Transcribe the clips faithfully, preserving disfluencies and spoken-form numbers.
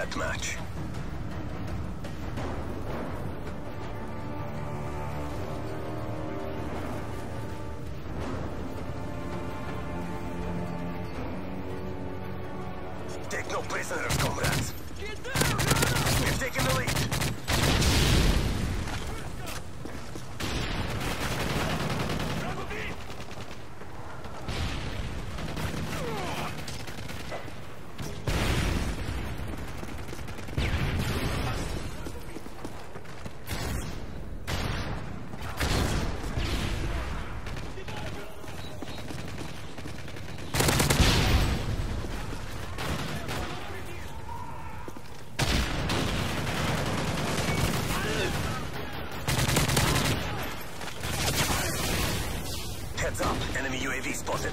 deathmatch. Take no prisoners, comrades. We've taken the lead. Heads up, enemy U A V spotted.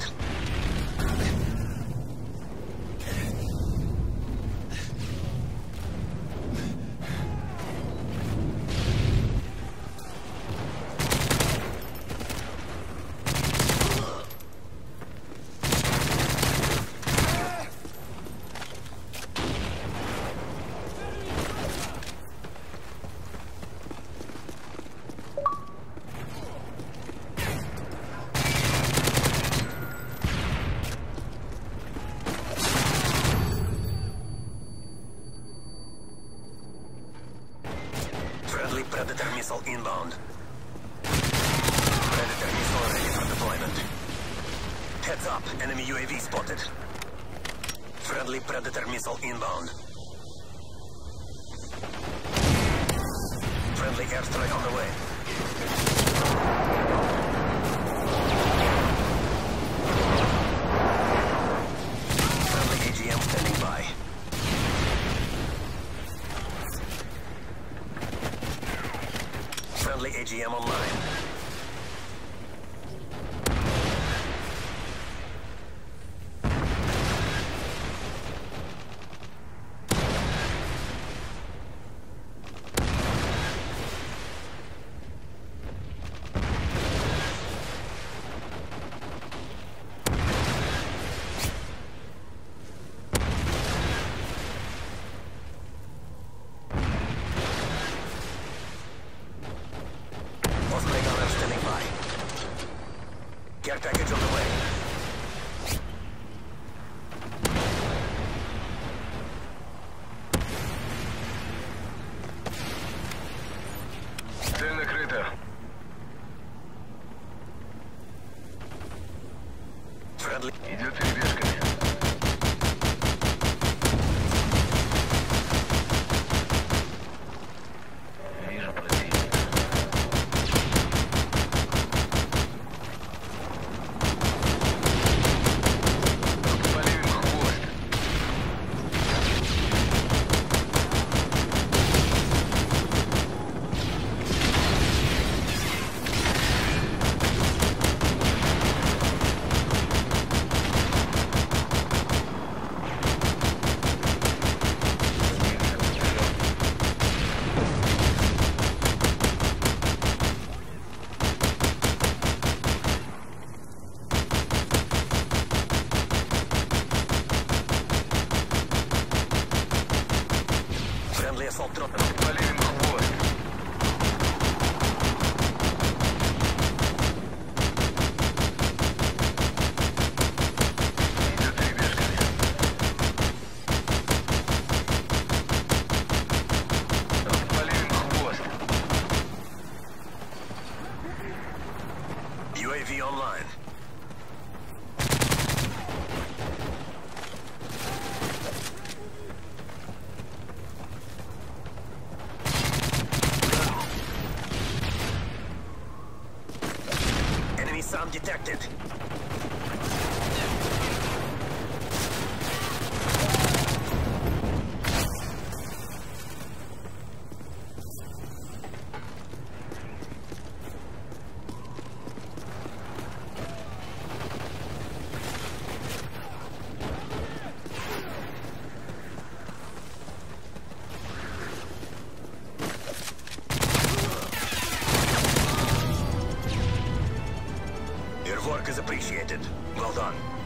Friendly Predator missile inbound. Predator missile ready for deployment. Heads up, enemy U A V spotted. Friendly Predator missile inbound. Friendly airstrike on the way. Friendly A G M standing by. Friendly A G M online. Care package on the way. Цель накрыта. Friendly. Идет перебежка. Вижу противника. Friendly assault drone. Полевин хвост. Идет перебежка. Полевин хвост. U A V online. Enemy sound detected. Your work is appreciated. Well done.